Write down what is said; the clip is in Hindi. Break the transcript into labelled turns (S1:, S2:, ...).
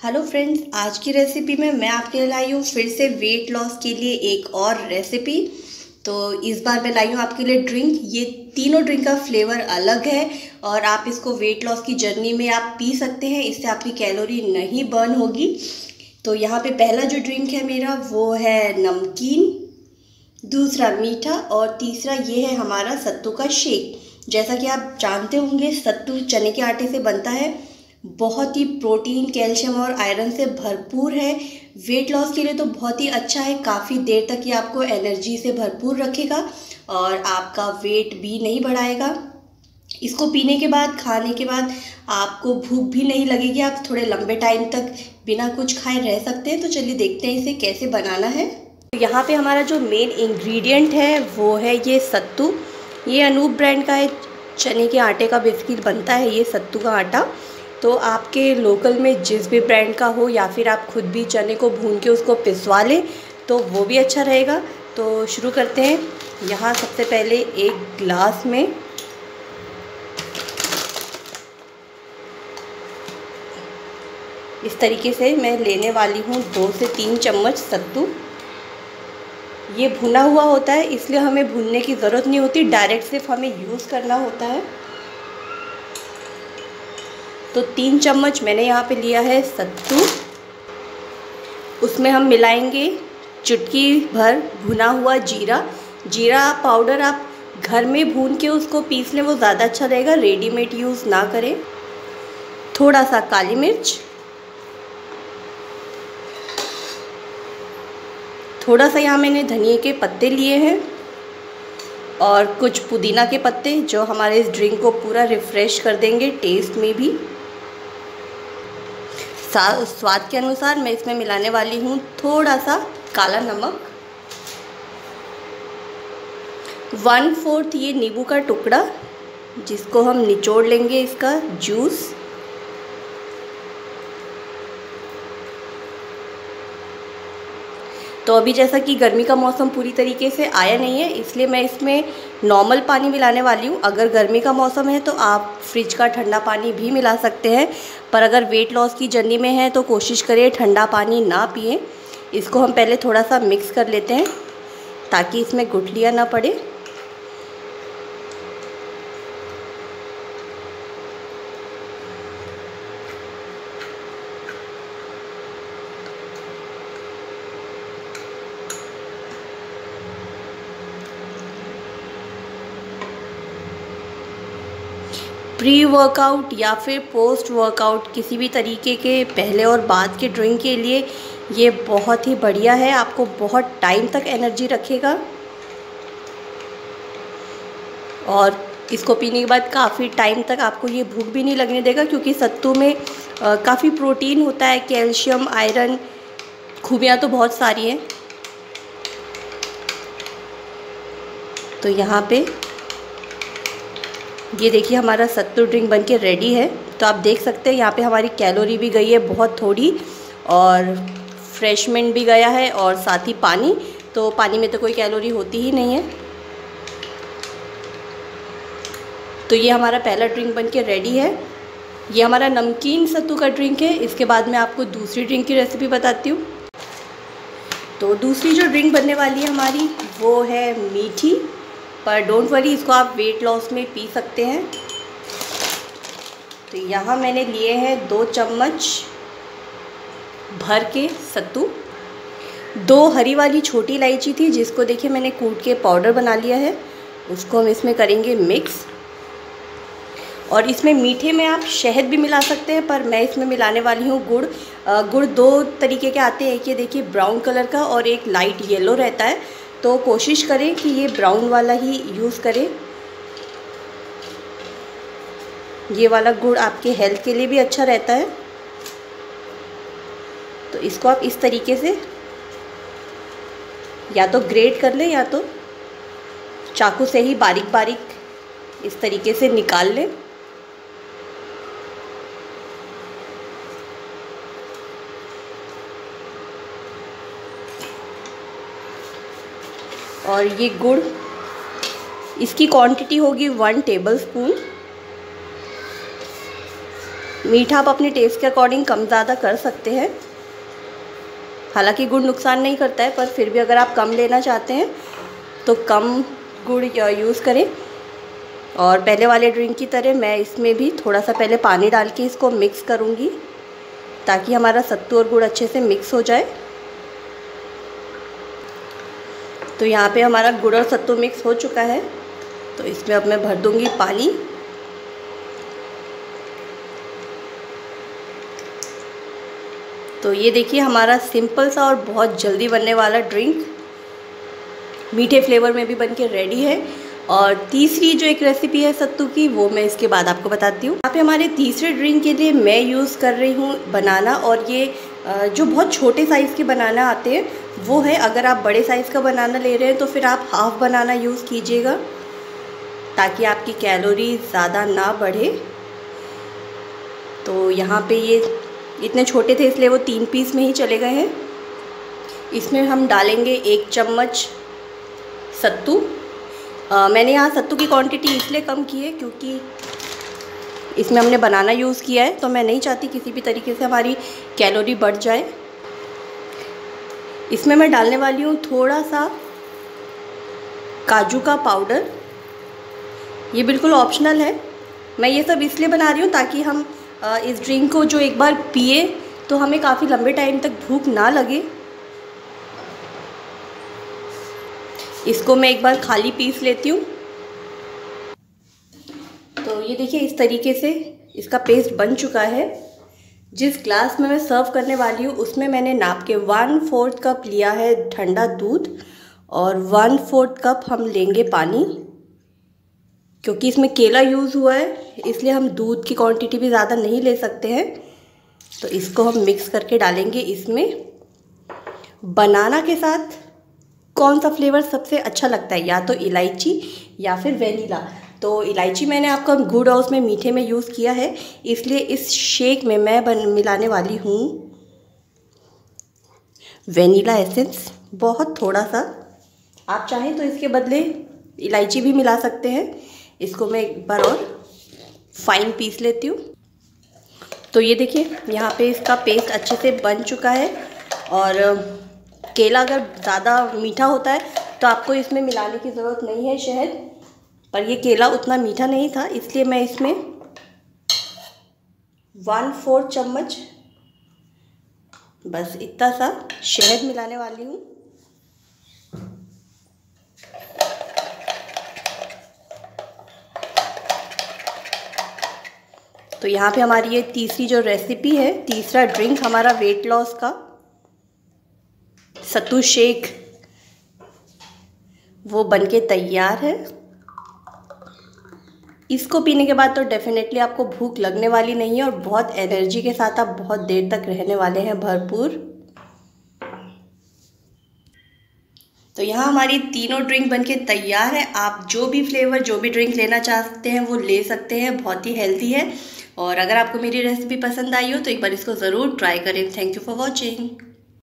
S1: हेलो फ्रेंड्स, आज की रेसिपी में मैं आपके लिए लाई हूँ फिर से वेट लॉस के लिए एक और रेसिपी। तो इस बार मैं लाई हूँ आपके लिए ड्रिंक। ये तीनों ड्रिंक का फ्लेवर अलग है और आप इसको वेट लॉस की जर्नी में आप पी सकते हैं। इससे आपकी कैलोरी नहीं बर्न होगी। तो यहाँ पे पहला जो ड्रिंक है मेरा वो है नमकीन, दूसरा मीठा और तीसरा ये है हमारा सत्तू का शेक। जैसा कि आप जानते होंगे, सत्तू चने के आटे से बनता है, बहुत ही प्रोटीन, कैल्शियम और आयरन से भरपूर है। वेट लॉस के लिए तो बहुत ही अच्छा है। काफ़ी देर तक ये आपको एनर्जी से भरपूर रखेगा और आपका वेट भी नहीं बढ़ाएगा। इसको पीने के बाद, खाने के बाद आपको भूख भी नहीं लगेगी। आप थोड़े लंबे टाइम तक बिना कुछ खाए रह सकते हैं। तो चलिए देखते हैं इसे कैसे बनाना है। यहाँ पे हमारा जो मेन इंग्रेडिएंट है वो है ये सत्तू। ये अनूप ब्रांड का है, चने के आटे का बेसिकली बनता है ये सत्तू का आटा। तो आपके लोकल में जिस भी ब्रांड का हो या फिर आप खुद भी चने को भून के उसको पिसवा लें तो वो भी अच्छा रहेगा। तो शुरू करते हैं। यहाँ सबसे पहले एक ग्लास में इस तरीके से मैं लेने वाली हूँ 2 से 3 चम्मच सत्तू। ये भुना हुआ होता है, इसलिए हमें भूनने की ज़रूरत नहीं होती, डायरेक्ट सिर्फ हमें यूज़ करना होता है। तो 3 चम्मच मैंने यहाँ पे लिया है सत्तू। उसमें हम मिलाएंगे चुटकी भर भुना हुआ जीरा। जीरा पाउडर आप घर में भून के उसको पीस लें, वो ज़्यादा अच्छा रहेगा, रेडीमेड यूज़ ना करें। थोड़ा सा काली मिर्च, थोड़ा सा यहाँ मैंने धनिए के पत्ते लिए हैं और कुछ पुदीना के पत्ते जो हमारे इस ड्रिंक को पूरा रिफ़्रेश कर देंगे टेस्ट में भी। स्वाद के अनुसार मैं इसमें मिलाने वाली हूँ थोड़ा सा काला नमक, 1/4 ये नींबू का टुकड़ा जिसको हम निचोड़ लेंगे, इसका जूस। तो अभी जैसा कि गर्मी का मौसम पूरी तरीके से आया नहीं है, इसलिए मैं इसमें नॉर्मल पानी मिलाने वाली हूँ। अगर गर्मी का मौसम है तो आप फ्रिज का ठंडा पानी भी मिला सकते हैं, पर अगर वेट लॉस की जर्नी में है तो कोशिश करिए ठंडा पानी ना पिएं। इसको हम पहले थोड़ा सा मिक्स कर लेते हैं ताकि इसमें गुठलियाँ ना पड़े। प्री वर्कआउट या फिर पोस्ट वर्कआउट किसी भी तरीके के पहले और बाद के ड्रिंक के लिए ये बहुत ही बढ़िया है। आपको बहुत टाइम तक एनर्जी रखेगा और इसको पीने के बाद काफ़ी टाइम तक आपको ये भूख भी नहीं लगने देगा, क्योंकि सत्तू में काफ़ी प्रोटीन होता है, कैल्शियम, आयरन, खूबियाँ तो बहुत सारी हैं। तो यहाँ पे ये देखिए हमारा सत्तू ड्रिंक बनके रेडी है। तो आप देख सकते हैं यहाँ पे हमारी कैलोरी भी गई है बहुत थोड़ी और फ्रेशमेंट भी गया है और साथ ही पानी। तो पानी में तो कोई कैलोरी होती ही नहीं है। तो ये हमारा पहला ड्रिंक बनके रेडी है। ये हमारा नमकीन सत्तू का ड्रिंक है। इसके बाद मैं आपको दूसरी ड्रिंक की रेसिपी बताती हूँ। तो दूसरी जो ड्रिंक बनने वाली है हमारी वो है मीठी, पर डोंट वरी, इसको आप वेट लॉस में पी सकते हैं। तो यहाँ मैंने लिए हैं 2 चम्मच भर के सत्तू। 2 हरी वाली छोटी इलायची थी जिसको देखिए मैंने कूट के पाउडर बना लिया है, उसको हम इसमें करेंगे मिक्स। और इसमें मीठे में आप शहद भी मिला सकते हैं, पर मैं इसमें मिलाने वाली हूँ गुड़। गुड़ 2 तरीके के आते हैं, एक ये देखिए ब्राउन कलर का और एक लाइट येलो रहता है। तो कोशिश करें कि ये ब्राउन वाला ही यूज़ करें। ये वाला गुड़ आपके हेल्थ के लिए भी अच्छा रहता है। तो इसको आप इस तरीके से या तो ग्रेट कर लें या तो चाकू से ही बारीक बारीक इस तरीके से निकाल लें। और ये गुड़, इसकी क्वांटिटी होगी 1 टेबलस्पून। मीठा आप अपने टेस्ट के अकॉर्डिंग कम ज़्यादा कर सकते हैं। हालांकि गुड़ नुकसान नहीं करता है, पर फिर भी अगर आप कम लेना चाहते हैं तो कम गुड़ यूज़ करें। और पहले वाले ड्रिंक की तरह मैं इसमें भी थोड़ा सा पहले पानी डाल के इसको मिक्स करूँगी, ताकि हमारा सत्तू और गुड़ अच्छे से मिक्स हो जाए। तो यहाँ पे हमारा गुड़ और सत्तू मिक्स हो चुका है, तो इसमें अब मैं भर दूँगी पानी। तो ये देखिए हमारा सिंपल सा और बहुत जल्दी बनने वाला ड्रिंक मीठे फ्लेवर में भी बनके रेडी है। और तीसरी जो एक रेसिपी है सत्तू की, वो मैं इसके बाद आपको बताती हूँ। यहाँ पे हमारे तीसरे ड्रिंक के लिए मैं यूज़ कर रही हूँ बनाना। और ये जो बहुत छोटे साइज़ के बनाना आते हैं वो है। अगर आप बड़े साइज़ का बनाना ले रहे हैं तो फिर आप हाफ़ बनाना यूज़ कीजिएगा, ताकि आपकी कैलोरी ज़्यादा ना बढ़े। तो यहाँ पे ये इतने छोटे थे इसलिए वो 3 पीस में ही चले गए हैं। इसमें हम डालेंगे 1 चम्मच सत्तू। मैंने यहाँ सत्तू की क्वांटिटी इसलिए कम की है क्योंकि इसमें हमने बनाना यूज़ किया है, तो मैं नहीं चाहती किसी भी तरीके से हमारी कैलोरी बढ़ जाए। इसमें मैं डालने वाली हूँ थोड़ा सा काजू का पाउडर। ये बिल्कुल ऑप्शनल है। मैं ये सब इसलिए बना रही हूँ ताकि हम इस ड्रिंक को जो एक बार पिए तो हमें काफ़ी लंबे टाइम तक भूख ना लगे। इसको मैं एक बार खाली पीस लेती हूँ। तो ये देखिए इस तरीके से इसका पेस्ट बन चुका है। जिस ग्लास में मैं सर्व करने वाली हूँ उसमें मैंने नाप के 1/4 कप लिया है ठंडा दूध और 1/4 कप हम लेंगे पानी। क्योंकि इसमें केला यूज़ हुआ है इसलिए हम दूध की क्वांटिटी भी ज़्यादा नहीं ले सकते हैं। तो इसको हम मिक्स करके डालेंगे इसमें। बनाना के साथ कौन सा फ्लेवर सबसे अच्छा लगता है, या तो इलायची या फिर वेनिला। तो इलायची मैंने आपका गुड़ और उसमें मीठे में यूज़ किया है, इसलिए इस शेक में मैं मिलाने वाली हूँ वेनिला एसेंस, बहुत थोड़ा सा। आप चाहें तो इसके बदले इलायची भी मिला सकते हैं। इसको मैं एक बार और फाइन पीस लेती हूँ। तो ये देखिए यहाँ पे इसका पेस्ट अच्छे से बन चुका है। और केला अगर ज़्यादा मीठा होता है तो आपको इसमें मिलाने की ज़रूरत नहीं है शहद, पर ये केला उतना मीठा नहीं था इसलिए मैं इसमें 1/4 चम्मच बस इतना सा शहद मिलाने वाली हूँ। तो यहाँ पे हमारी ये तीसरी जो रेसिपी है, तीसरा ड्रिंक हमारा वेट लॉस का सत्तू शेक, वो बनके तैयार है। इसको पीने के बाद तो डेफिनेटली आपको भूख लगने वाली नहीं है और बहुत एनर्जी के साथ आप बहुत देर तक रहने वाले हैं भरपूर। तो यहाँ हमारी तीनों ड्रिंक बनके तैयार है। आप जो भी फ्लेवर, जो भी ड्रिंक लेना चाहते हैं वो ले सकते हैं। बहुत ही हेल्दी है। और अगर आपको मेरी रेसिपी पसंद आई हो तो एक बार इसको ज़रूर ट्राई करें। Thank you for watching.